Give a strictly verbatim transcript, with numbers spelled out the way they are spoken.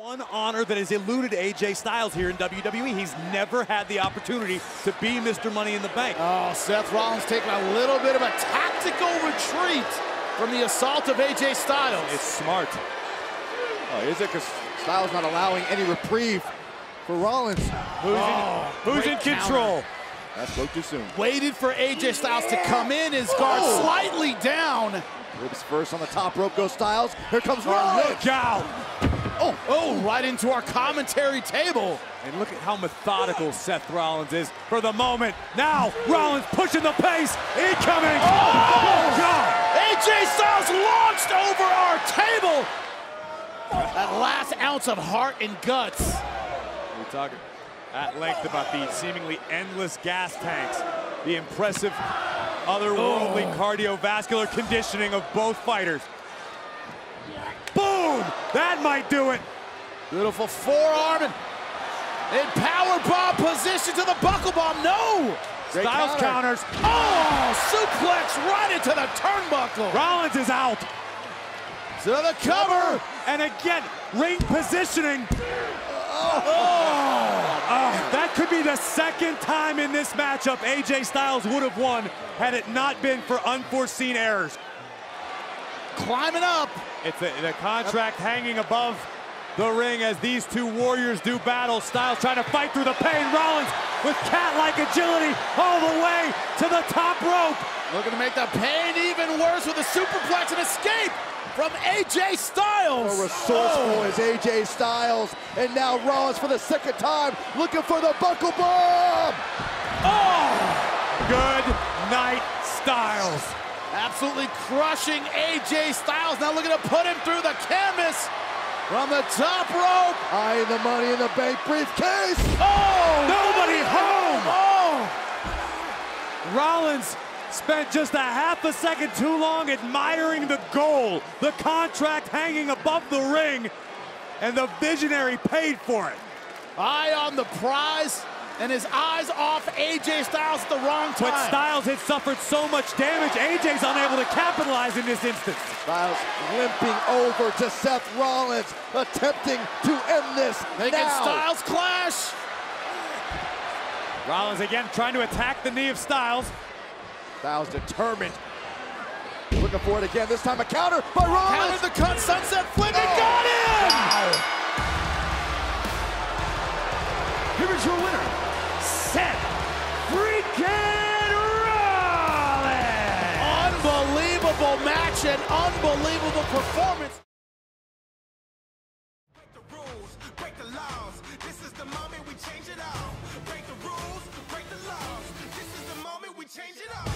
One honor that has eluded A J Styles here in W W E. He's never had the opportunity to be Mister Money in the Bank. Oh, Seth Rollins taking a little bit of a tactical retreat from the assault of A J Styles. It's smart. Oh, is it? Because Styles not allowing any reprieve for Rollins. Who's oh, in, who's in control? Counter. That spoke too soon. Waited for A J Styles to come in, his guard oh. slightly down. Ribs first on the top rope goes Styles. Here comes Oh, Rollins. look out! Oh, oh, right into our commentary table. And look at how methodical Seth Rollins is for the moment. Now, Rollins pushing the pace. Incoming! Oh, oh God! A J Styles launched over our table. That last ounce of heart and guts. We're talking at length about the seemingly endless gas tanks, the impressive otherworldly oh. cardiovascular conditioning of both fighters. Boom! That might do it. Beautiful forearm and in power bomb position to the buckle bomb. No! Great Styles counter. counters. Oh, suplex right into the turnbuckle. Rollins is out. To the cover. And again, ring positioning. Oh. Uh, that could be the second time in this matchup A J Styles would have won had it not been for unforeseen errors. Climbing up. It's the, the contract yep. hanging above the ring as these two warriors do battle. Styles trying to fight through the pain. Rollins with cat-like agility all the way to the top rope. Looking to make the pain even worse with a superplex and escape from A J Styles. So resourceful oh. is A J Styles. And now Rollins for the second time looking for the buckle bomb. Oh! Good night, Styles. Absolutely crushing A J Styles. Now looking to put him through the canvas from the top rope. Eyeing the Money in the Bank briefcase. Oh! Nobody home! Oh! Rollins spent just a half a second too long admiring the goal, the contract hanging above the ring, and the visionary paid for it. Eye on the prize, and his eyes off A J Styles at the wrong time. But Styles had suffered so much damage, A J's unable to capitalize in this instance. Styles limping over to Seth Rollins, attempting to end this Making now. Styles clash. Rollins again trying to attack the knee of Styles. Styles determined. Looking for it again, this time a counter by Rollins. Countered the cut, sunset flip, and oh. got him! Wow. Here is your winner, Seth Freakin Rollins! Unbelievable match and unbelievable performance. Break the rules, break the laws. This is the moment we change it all. Break the rules, break the laws. This is the moment we change it all.